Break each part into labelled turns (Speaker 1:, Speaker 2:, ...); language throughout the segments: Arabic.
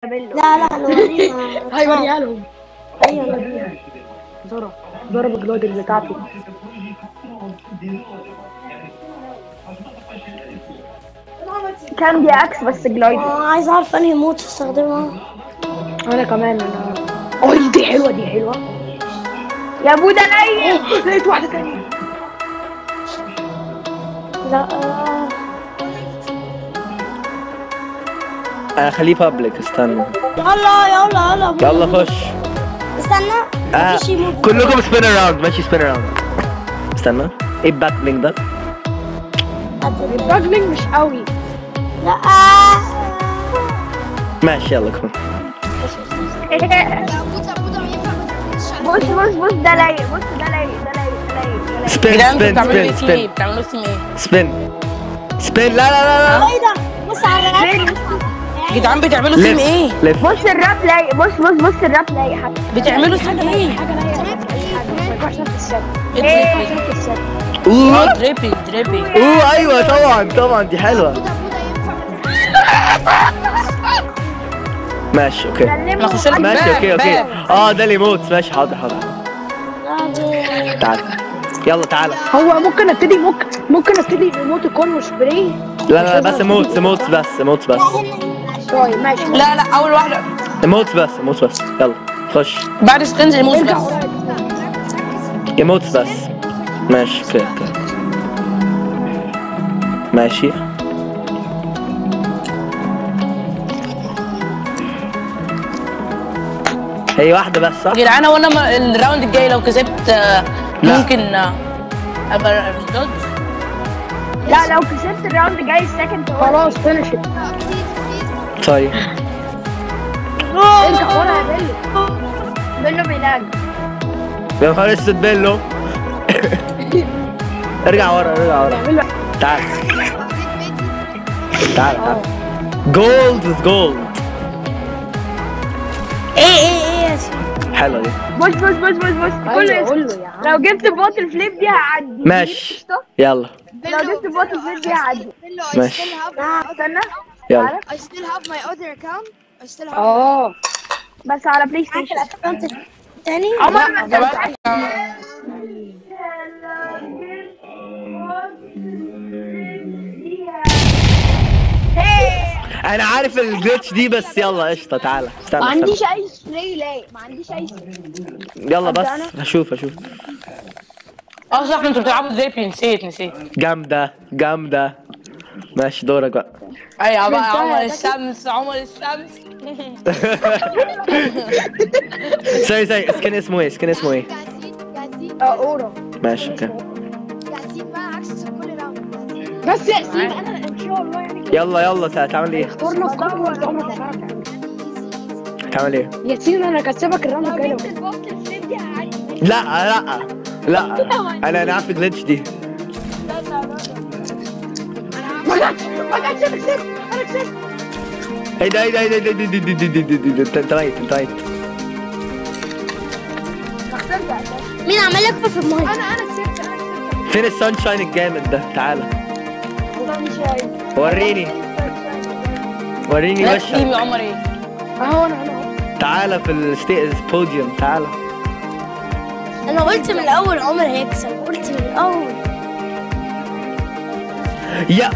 Speaker 1: لا لا نورينا.
Speaker 2: هيوريها لهم.
Speaker 1: ايوه
Speaker 2: ضرب الجلادر بتاعته.
Speaker 3: كان دي عكس بس جلايدر.
Speaker 1: عايز اعرف انهي موت استخدمها.
Speaker 2: انا كمان دي حلوه دي حلوه.
Speaker 3: يا بودا نايم.
Speaker 2: لقيت واحده تانية.
Speaker 1: لا
Speaker 4: خليه بابليك. استنى
Speaker 1: يلا
Speaker 4: خش.
Speaker 1: استنى مفيش يموت.
Speaker 4: كلكم سبين اراوند. ماشي سبين اراوند. استنى ايه الباك بلينك ده؟
Speaker 2: الباجلينج مش قوي.
Speaker 1: لا
Speaker 4: ماشي يلا كمان.
Speaker 3: بص ده لايق.
Speaker 4: سبين
Speaker 5: بتعملوا سيم ايه؟
Speaker 4: سبين لا
Speaker 1: ايه ده؟ بص على الراب.
Speaker 5: يا جدعان بتعملوا سيم ايه؟
Speaker 3: بص الراب لايق. بص الراب لايق حتى.
Speaker 5: بتعملوا سيم ايه؟ دريبي
Speaker 4: ايوه طبعا دي حلوه. ماشي اوكي. ماشي اوكي. ده اللي يموت. ماشي حاضر. تعال.
Speaker 2: هو ممكن ابتدي موت الكون وسبراي.
Speaker 4: لا بس موت بس.
Speaker 2: طيب ماشي.
Speaker 5: لا اول واحده
Speaker 4: موت بس. يلا خش.
Speaker 5: بعد سكنز يموت بس.
Speaker 4: يموت بس. ماشي اوكي. ماشي. هي واحدة بس صح؟
Speaker 5: يا جدعان هو انا الراوند الجاي لو كسبت ممكن ابقى دوج.
Speaker 3: لا لو كسبت الراوند الجاي السكند
Speaker 2: خلاص فينش.
Speaker 4: طيب
Speaker 2: ارجع ورا يا
Speaker 3: بيلو بيلاج.
Speaker 4: يا نهار اسود بيلو. ارجع ورا. تعال. جولد.
Speaker 1: ايه
Speaker 4: حلوة دي.
Speaker 3: بص لو جبت بوتل فليب دي هعدي.
Speaker 4: ماشي يلا.
Speaker 3: لو جبت بوتل فليب دي هعدي.
Speaker 4: ماشي
Speaker 3: استنى
Speaker 4: يلا.
Speaker 6: I still have my other account. I still have
Speaker 3: بس على بلاي ستيشن.
Speaker 1: تاني
Speaker 4: انا عارف الجلitch دي بس يلا قشطة. تعالى استنى.
Speaker 3: ما عنديش اي سبراي لايق.
Speaker 4: يلا بس هشوف.
Speaker 5: صح انتوا بتلعبوا دريبي. نسيت.
Speaker 4: جامدة. ماشي دورك بقى.
Speaker 5: ايوه بقى عمر الشمس.
Speaker 4: سوري سكن اسمه ايه؟
Speaker 2: اورو.
Speaker 4: ماشي اوكي.
Speaker 6: ياسين بقى عكس كل راوند.
Speaker 2: بس ياسين انا ان شاء الله يعني.
Speaker 4: يلا تعمل ايه؟
Speaker 2: اخترنا القهوه ولا عمرك ما تعرف
Speaker 4: تعمل ايه؟
Speaker 2: ياسين انا كسبك الراوند الجاي.
Speaker 3: لو جبت البوتل فليب دي هعدي.
Speaker 4: لا انا عارف الجلitch دي.
Speaker 2: ما جاتش انا كسبت.
Speaker 4: ايه ده انت ميت.
Speaker 1: مين عمل لك في المايه؟
Speaker 2: انا كسبت.
Speaker 4: فين السانشاين الجامد ده؟ تعالى وريني
Speaker 5: تيم
Speaker 4: وشك.
Speaker 5: يا عمر ايه؟
Speaker 2: اهو انا
Speaker 4: تعالى في البوديوم. تعالى.
Speaker 1: انا قلت من الاول عمر هيكسب. قلت من الاول.
Speaker 4: يا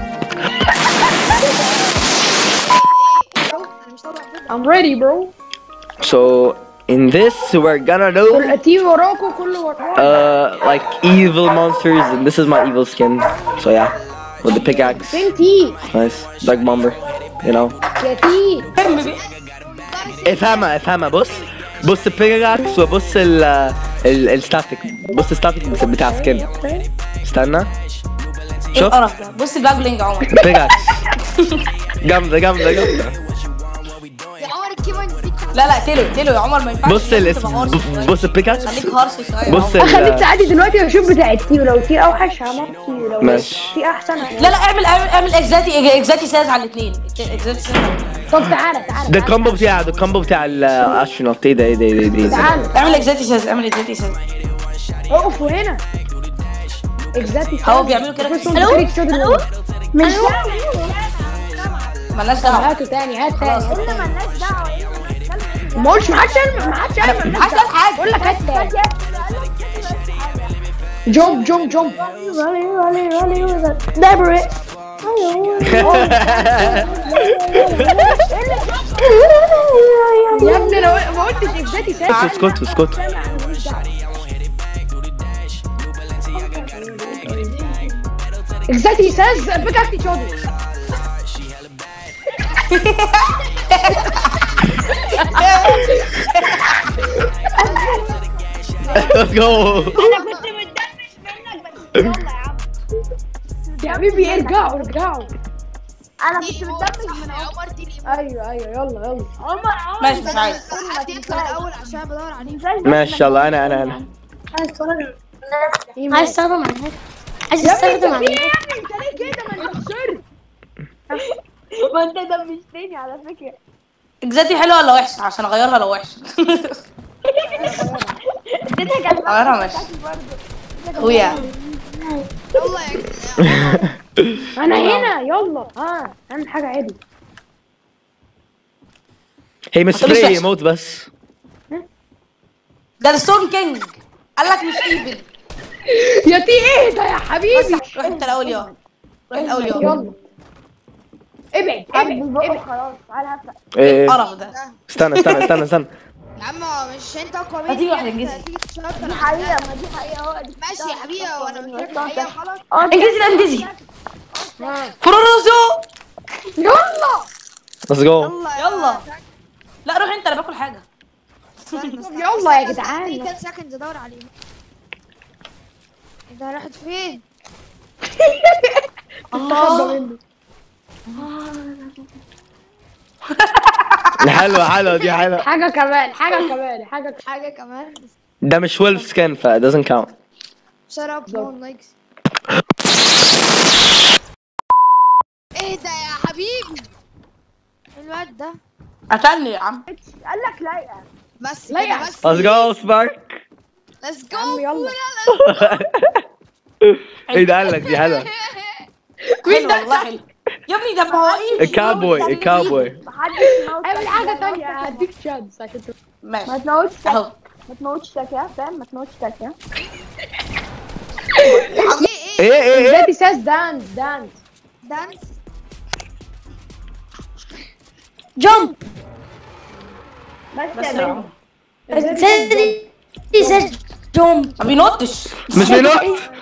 Speaker 2: I'm ready bro.
Speaker 4: So in this we're gonna do
Speaker 2: التيم وراكم كله وراكم.
Speaker 4: like evil monsters and this is my evil skin. So yeah, with the pickaxe.
Speaker 2: فين تي؟
Speaker 4: Nice. Dark bomber, you know.
Speaker 2: يا تي.
Speaker 4: افهمها بص البيكاكس وبص الستاتيك. بص الستاتيك بتاع سكين. استنى شوف.
Speaker 5: القرف ده. بص الباجلينج يا عمر.
Speaker 4: بيكاكس جامدة.
Speaker 6: يا عمر الكيبورد دي.
Speaker 5: لا تيلو يا عمر ما ينفعش.
Speaker 4: بص البيكاكس.
Speaker 5: خليك هارش شويه.
Speaker 4: بص
Speaker 2: خليك تعدي دلوقتي واشوف بتاع التي. ولو تي اوحش هموت تي. لو
Speaker 4: ماشي.
Speaker 2: تي احسن
Speaker 5: لا اعمل اكزاتي ساز على الاثنين.
Speaker 2: طب تعالى
Speaker 4: ده الكومبو بتاع الاشونوت. ايه ده
Speaker 2: تعالى
Speaker 5: اعمل اكزاتي ساز.
Speaker 2: اقف هنا. اكزاتي
Speaker 5: هو بيعملوا كده.
Speaker 1: الو
Speaker 2: مش
Speaker 5: مالناش دعوه.
Speaker 2: هاتوا تاني.
Speaker 3: قلنا مالناش دعوه.
Speaker 2: ما قلتش ما حدش قال حاجه. بقول لك هات جومب
Speaker 1: دبر
Speaker 2: يا ابني انا ما قلتش اكزاتي ساس.
Speaker 4: اسكت.
Speaker 2: اكزاتي ساس بكاكتي شودي.
Speaker 4: Let's go.
Speaker 6: انا كنت متدمش منك بس يلا يا عم.
Speaker 2: يا حبيبي ارجعوا
Speaker 6: انا كنت متدمش من عمر دي.
Speaker 2: ايوه يلا
Speaker 6: عمر
Speaker 5: ماشي مش عايز.
Speaker 6: حد يطلع الاول عشان بدور عليه.
Speaker 4: ماشي يلا انا
Speaker 1: عايز استخدم على عايز استخدم على
Speaker 2: يا ابني انت ليه كده؟ ما انت خسرت.
Speaker 6: ما انت دمشتني على فكره.
Speaker 5: اجزاتي حلوه ولا وحشه عشان اغيرها لو وحشه؟ اغيرها ماشي. اخويا
Speaker 6: يلا يا جدعان.
Speaker 2: انا هنا يلا. اهم حاجه عدل.
Speaker 4: هي مش فري موت بس.
Speaker 5: ده الستون كينج قال لك مش ايفل.
Speaker 2: يا تي ايه ده يا حبيبي؟
Speaker 5: روح انت الاول يا
Speaker 2: يلا ابعد
Speaker 6: خلاص تعالى هبدا.
Speaker 4: ايه
Speaker 5: القرف ده.
Speaker 4: استنى
Speaker 6: يا عم مش انت اقوى مني.
Speaker 5: ما تيجي واحده انجزي.
Speaker 6: دي حقيقه اهو. ماشي يا حبيبي وانا مش حقيقه خلاص.
Speaker 5: انجزي فروزو
Speaker 2: يلا
Speaker 4: let's go.
Speaker 5: يلا. لا روح انت انا باكل حاجه.
Speaker 2: يلا يا جدعان.
Speaker 6: 10 سكند ادور عليه. ده راحت فين؟
Speaker 4: حلوة دي حلوة.
Speaker 2: حاجه كمان
Speaker 6: حاجه كمان.
Speaker 4: ده مش ويلف سكين ف doesn't count.
Speaker 6: shut up no one likes. ايه ده يا حبيبي؟ الواد ده
Speaker 5: قتلني يا عم.
Speaker 6: قال لك لايقه. بس
Speaker 2: لايقة.
Speaker 6: كده بس.
Speaker 4: let's go سبارك.
Speaker 6: let's go.
Speaker 2: يلا.
Speaker 4: ايه ده قال لك دي حلوة.
Speaker 5: حلو والله حلو يا ابني. ده ما هو ايه
Speaker 4: الكاوبوي.
Speaker 2: اعمل حاجه تانية هديك شانس عشان
Speaker 5: ماشي.
Speaker 6: ما تموتش
Speaker 5: اهو
Speaker 6: ما تموتش تاكيا فاهم؟ ما تموتش تاكيا.
Speaker 4: ايه
Speaker 2: ذاتي ساس دانس
Speaker 6: دانس.
Speaker 1: جمب
Speaker 5: بس يا عم
Speaker 1: جمب
Speaker 5: ما بينطش.
Speaker 4: مش بينط.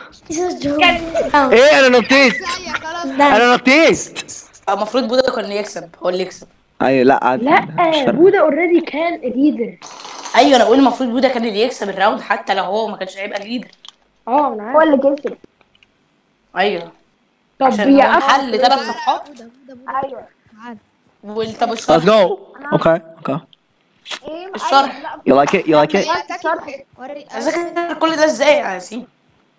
Speaker 4: ايه انا نطيت.
Speaker 6: خلاص.
Speaker 4: نطيت.
Speaker 5: المفروض بودا كان يكسب. هو اللي يكسب.
Speaker 4: ايوه لا عادي.
Speaker 2: لا بودا اوريدي كان ليدر.
Speaker 5: ايوه انا بقول المفروض بودا كان اللي يكسب الراوند حتى لو هو ما كانش هيبقى ليدر.
Speaker 2: انا عارف.
Speaker 6: هو اللي كسب.
Speaker 5: ايوه
Speaker 2: طب
Speaker 5: عشان
Speaker 2: هي
Speaker 5: هو حل 3 صفحات.
Speaker 6: ايوه
Speaker 5: طب
Speaker 4: let's
Speaker 5: الشرح.
Speaker 4: go. okay
Speaker 5: الشرح
Speaker 4: you like it
Speaker 5: اذاكر كل ده ازاي يا ياسين؟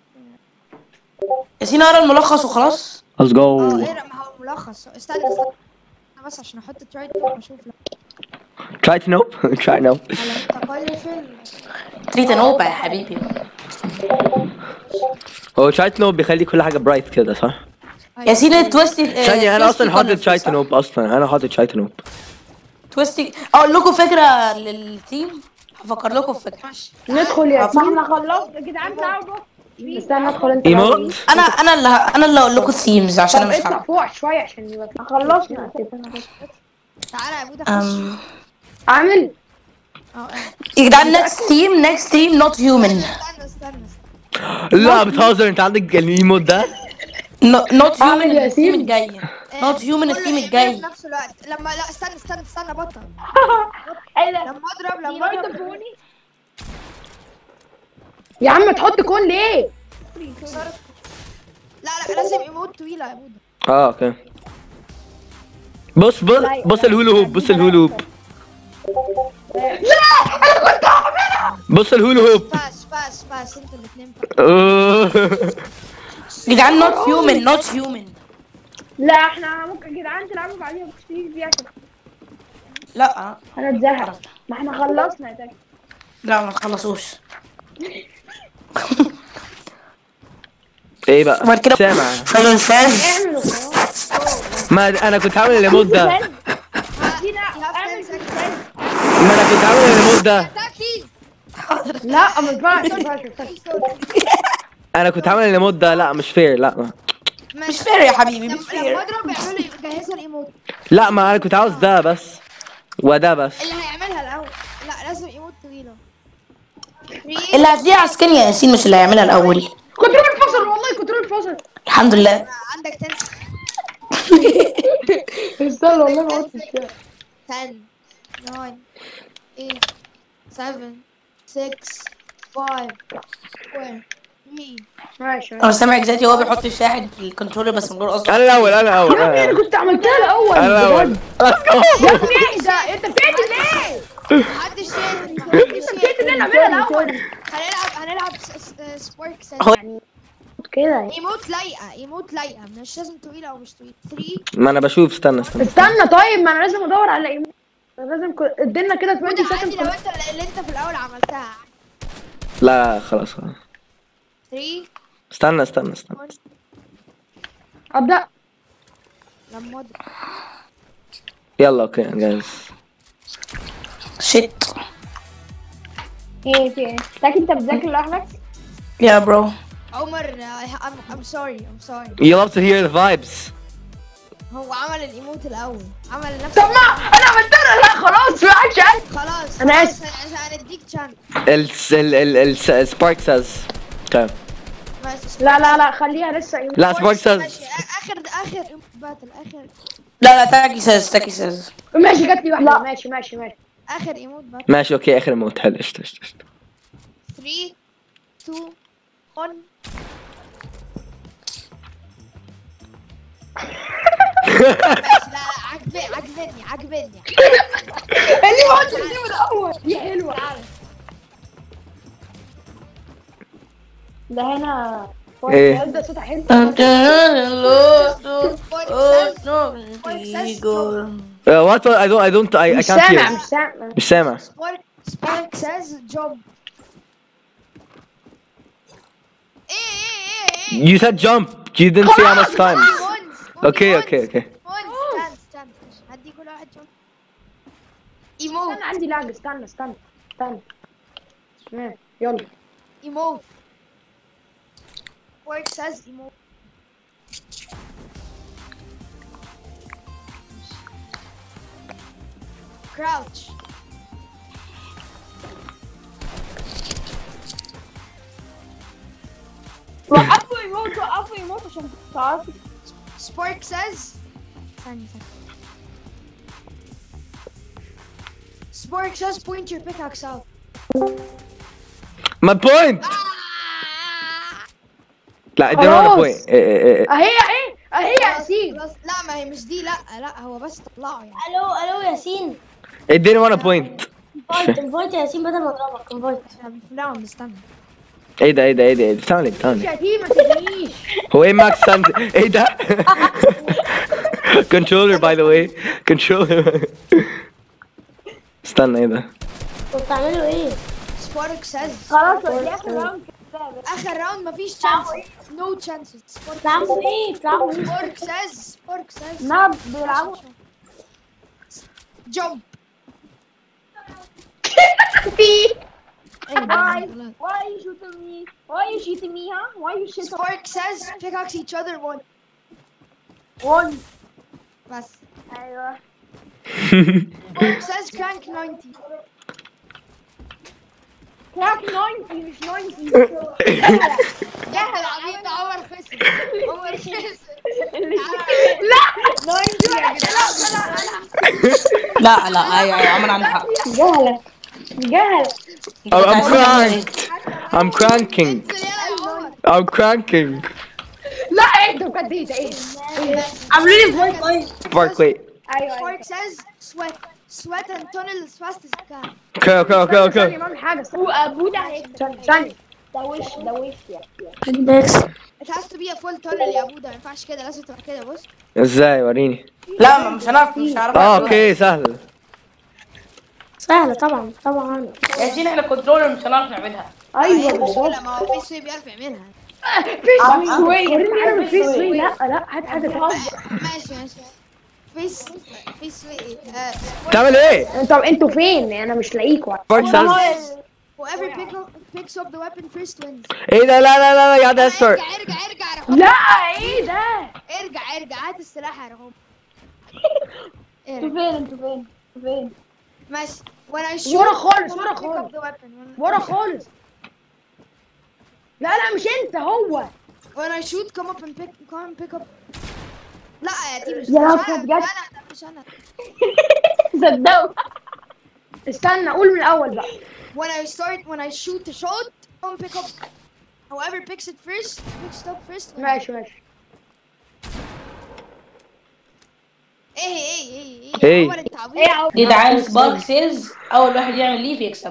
Speaker 5: ياسين اقرا الملخص وخلاص.
Speaker 4: let's go.
Speaker 6: اقرا. ما هو ملخص. استنى بس عشان احط ترايد اشوف لك.
Speaker 4: try to nope. try no.
Speaker 6: تقيل فيلم.
Speaker 5: تريد نوبة يا حبيبي.
Speaker 4: هو try to nope بيخلي كل حاجة bright كده صح؟
Speaker 5: ياسين التويستي.
Speaker 4: ثانية أنا أصلا حاطط try to nope أصلا أنا حاطط try to nope.
Speaker 5: تويستي اقول لكم فكرة للتيم. هفكر لكم في فكرة.
Speaker 2: ندخل يا
Speaker 5: سيدي.
Speaker 2: خلصت يا جدعان. تعالوا استنى ادخل انت.
Speaker 4: ايموت.
Speaker 5: انا اللي اقول لكم الثيمز عشان انا مش
Speaker 2: اطلع
Speaker 5: هعرف.
Speaker 2: فوق شويه عشان يبقى خلصنا.
Speaker 6: تعالى يا بودا خش.
Speaker 2: عامل
Speaker 5: يا جدعان next team not human.
Speaker 6: استنى
Speaker 4: لا بتهزر أنت عندك الايموت ده؟
Speaker 5: not human
Speaker 2: يا
Speaker 5: الثيم
Speaker 2: سيم.
Speaker 5: الجاي. not human الثيم الجاي.
Speaker 6: في نفس الوقت لما لا استنى بطل.
Speaker 2: ايه ده
Speaker 6: لما اضرب
Speaker 2: يا عم تحط كون ليه؟
Speaker 6: لا لازم ايموت طويله يا بودا.
Speaker 4: اوكي. بص الهولو هوب. بص الهولو هوب. بص الهولو هوب.
Speaker 6: فاس انت الاثنين.
Speaker 5: يا جدعان not human.
Speaker 2: لا احنا ممكن يا جدعان تلعبوا بعديها بكتير فيها كده.
Speaker 5: لا
Speaker 2: انا اتزهق. ما احنا خلصنا يا تاكي.
Speaker 5: لا ما تخلصوش.
Speaker 4: ايه بقى؟
Speaker 5: وبعد كده
Speaker 4: سامع.
Speaker 2: اعملوا خلاص.
Speaker 4: ما انا كنت عامل الايموت ده.
Speaker 2: اعمل
Speaker 4: ما انا كنت عامل الريموت ده.
Speaker 2: لا ما ينفعش ما ينفعش.
Speaker 4: انا كنت عامل الريموت ده. لا مش فير. لا
Speaker 5: مش فير يا حبيبي، مش
Speaker 6: لما
Speaker 5: فير.
Speaker 6: اضرب يعملوا لي جهزوا الايموت
Speaker 4: لا ما انا كنت عاوز ده بس وده بس.
Speaker 6: اللي هيعملها الاول. لا لازم ايموت طويله.
Speaker 5: اللي هتلاقيه على سكين يا ياسين، مش اللي هيعملها الاول.
Speaker 2: كنترول فصل والله كنترول فصل.
Speaker 5: الحمد لله.
Speaker 6: عندك تنسى.
Speaker 2: استنى والله ما قلتش كده.
Speaker 6: 10 9 8 7 6 5 4 3.
Speaker 2: ماشي
Speaker 5: انا سامع اجزاتي وهو بيحط الشاحن في الكنترولر بس من غير قصد.
Speaker 4: انا الاول انا الاول
Speaker 2: يا ابني انا كنت عملتها الاول.
Speaker 4: انا الاول.
Speaker 2: يا ابني اهدى انت بتقتل ليه؟
Speaker 6: محدش يقدر محدش
Speaker 2: بتقتل
Speaker 6: يقدر.
Speaker 2: ليه نعملها الاول؟
Speaker 6: هنلعب سبارك
Speaker 2: يعني كده.
Speaker 6: ايموت لايقه ايموت لايقه مش لازم طويله او مش طويله. 3
Speaker 4: ما انا بشوف. استنى
Speaker 2: استنى طيب ما انا لازم ادور على ايموت. انا لازم ادينا كده 20
Speaker 6: وده عادي
Speaker 2: سكند.
Speaker 6: لو انت اللي انت في الاول عملتها.
Speaker 4: لا خلاص
Speaker 6: 3
Speaker 4: استنى
Speaker 2: ابدا.
Speaker 6: لما اضرب
Speaker 4: يلا اوكي جاهز.
Speaker 5: شيت
Speaker 2: ايه في ايه؟ لكن انت بتذاكر لوحدك؟
Speaker 5: يا برو.
Speaker 6: عمر I'm sorry
Speaker 4: You love to hear the vibes.
Speaker 6: هو عمل الايموت الاول عمل نفس.
Speaker 2: طب ما انا عملتها. لا خلاص ما عادش عارف.
Speaker 6: خلاص
Speaker 2: أنا
Speaker 6: خلاص،
Speaker 2: آسف.
Speaker 6: هنديك تشانس.
Speaker 4: ال Spark says. Okay.
Speaker 2: لا خليها لسه ايموت.
Speaker 4: لا Spark says.
Speaker 6: ماشي اخر باتل اخر
Speaker 5: لا تاكي ساز.
Speaker 2: ماشي جات لي واحده. ماشي
Speaker 6: اخر ايموت باتل.
Speaker 4: ماشي اوكي اخر موت. حلو قشطة
Speaker 6: 3 2 1. ماشي لا عجبني
Speaker 2: اللي ما قلتش دي من الاول. دي حلوه. ده هنا
Speaker 4: ايه؟
Speaker 2: ده صوتها حلو.
Speaker 4: What? I don't. I
Speaker 2: مش
Speaker 4: can't
Speaker 2: سامع
Speaker 4: hear. مش سامع.
Speaker 6: سبارك says jump. ايه
Speaker 4: You said jump. You didn't say how much times. Okay.
Speaker 6: stand هدي كل واحد جمب. ايموت
Speaker 2: انا عندي لاج. استنى يلا.
Speaker 6: ايموت سبارك says ايموت. crouch.
Speaker 2: وقفوا يموت عشان تعرفوا.
Speaker 6: Spark says ثانية. Spark says point your pickaxe out.
Speaker 4: My point. لا ادينا
Speaker 2: خلاص.
Speaker 4: one point.
Speaker 2: اهي ياسين.
Speaker 6: خلاص. لا ما هي مش دي. لا هو بس طلعه يعني.
Speaker 1: الو ياسين.
Speaker 4: اديني one point.
Speaker 1: انفايت يا ياسين بدل ما اضربك انفايت.
Speaker 6: لا استنى.
Speaker 4: ايه ده بتعمل ايه؟
Speaker 2: ياسين ما تجيش.
Speaker 4: هو ايه ماكس ساند؟ ايه ده؟ controller by the way. controller. استنى ايه ده؟
Speaker 1: انتوا بتعملوا ايه؟
Speaker 6: Spark says
Speaker 2: خلاص دي اخر راوند.
Speaker 6: اخر راوند مفيش chances. No chances.
Speaker 1: بتلعبوا ايه؟
Speaker 6: Spark says
Speaker 2: نعم بيلعبوا.
Speaker 6: jump.
Speaker 2: Why are you shooting me? Why are you shooting me, huh? Why are you shooting
Speaker 6: Spark says pickaxe each other one.
Speaker 2: one?
Speaker 6: بس.
Speaker 2: ايوه.
Speaker 6: Spark says crank 90.
Speaker 2: كراك 90 مش 90.
Speaker 6: جهل عبيط. عمر خسر.
Speaker 5: لا ايوه عمر عنده حق.
Speaker 2: جهلة.
Speaker 4: I'm cranking. I'm cranking.
Speaker 2: لا اهدى بجد ايه.
Speaker 1: عاملين لي فويس طيب.
Speaker 4: Spark wait.
Speaker 2: ايوه.
Speaker 6: Spark says sweat and tunnel as fast as you can.
Speaker 4: Okay.
Speaker 2: ما اعمل حاجة. وابو ده هيك. ثانية. ده وش يا.
Speaker 6: It has to be a full tunnel يا بودا. ما ينفعش كده. لازم تبقى كده. بص.
Speaker 4: ازاي وريني؟
Speaker 5: لا مش هنعرف
Speaker 4: اوكي سهل.
Speaker 1: سهلة طبعا.
Speaker 5: ياسين احنا كنترولر مش هنعرف نعملها.
Speaker 2: ايوه
Speaker 6: لا ما هو في سوي بيعرف يعملها.
Speaker 2: في سوي. وريني اعمل في سوي. لا هات حاجة تانية.
Speaker 6: ماشي فيس ايه
Speaker 4: بتعمل ايه؟
Speaker 2: طب انتوا فين؟ انا مش لاقيكوا.
Speaker 4: سبارك سيلز.
Speaker 6: whoever picks up the weapon first wins.
Speaker 4: ايه ده؟ لا لا لا لا يا ده ستارت.
Speaker 6: ارجع يا رحوم.
Speaker 2: لا ايه ده؟
Speaker 6: ارجع هات السلاح يا رحوم.
Speaker 2: انتوا فين؟
Speaker 6: ماشي. when I shoot
Speaker 2: ورا خالص
Speaker 6: pick up the weapon.
Speaker 2: ورا خالص. لا مش انت، هو.
Speaker 6: when I shoot come and pick up. لا يا تيم مش
Speaker 2: يا
Speaker 6: انا،
Speaker 2: رب بجد.
Speaker 6: مش انا.
Speaker 2: صدقوا. استنى قول من الاول بقى.
Speaker 6: when I shoot the shot come pick up. whoever picks it first picks it up first.
Speaker 2: ماشي.
Speaker 6: ايه عمر انت عبيط.
Speaker 5: جدعان سبارك سيلز اول واحد يعمل ليف يكسب.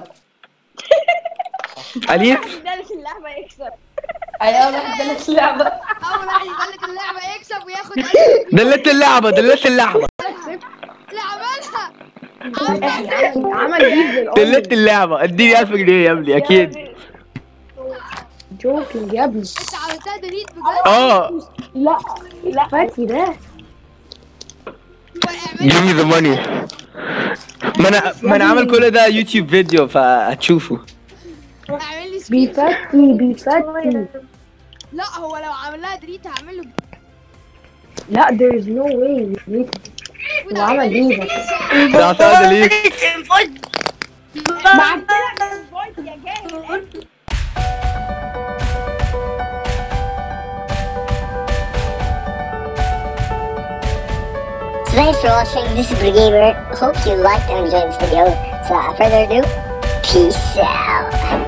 Speaker 4: أليف.
Speaker 2: دلت اللعبة يكسب.
Speaker 5: اي اول واحد دلت اللعبة.
Speaker 6: اول واحد يدلك اللعبة يكسب وياخد
Speaker 4: دلت اللعبة.
Speaker 6: لا عملها.
Speaker 2: عمل جيب
Speaker 4: دلت اللعبة. اديني 1000 جنيه يا ابني اكيد.
Speaker 2: جوكينج يا ابني.
Speaker 6: انت عملتها ديليت بجد.
Speaker 2: لا فاتي ده.
Speaker 4: Give me the money. ما انا عامل كل ده يوتيوب فيديو فهتشوفه.
Speaker 6: اعمل لي
Speaker 2: بيفتي.
Speaker 6: لا هو لو عمل لها ديليت هعمل له.
Speaker 2: لا there is no way. هو عمل ايه بس؟
Speaker 4: ده اعتقد ليه.
Speaker 7: Thanks for watching. This is Brigamer. Hope you liked and enjoyed this video. So without further ado, peace out.